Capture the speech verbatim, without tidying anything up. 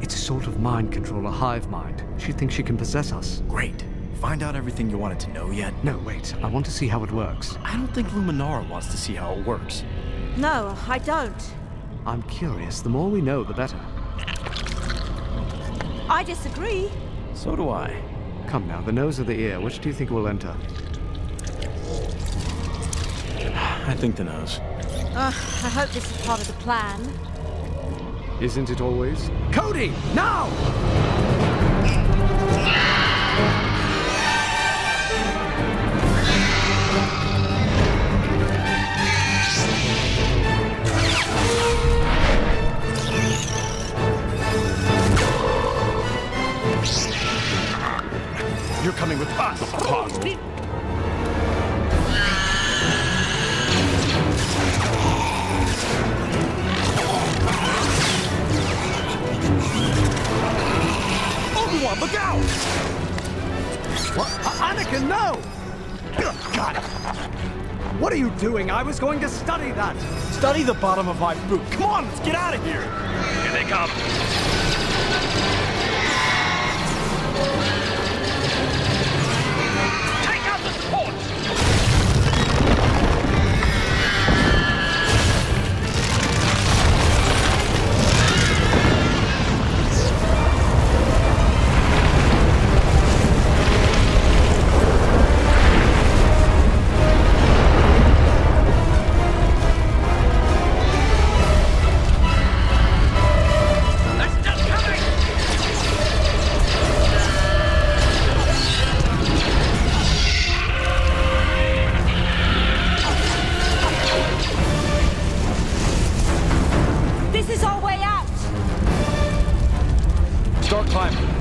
It's a sort of mind control, a hive mind. She thinks she can possess us. Great. Find out everything you wanted to know yet? No, wait. I want to see how it works. I don't think Luminara wants to see how it works. No, I don't. I'm curious. The more we know, the better. I disagree. So do I. Come now, the nose or the ear, which do you think will enter? I think the nose. Uh, I hope this is part of the plan. Isn't it always? Cody, now! You're coming with us, Apollo. Obi-Wan, look out! What? Uh, Anakin, no! Got it. What are you doing? I was going to study that! Study the bottom of my boot. Come on, let's get out of here! Here they come. Take out the support! This is our way out! Start climbing.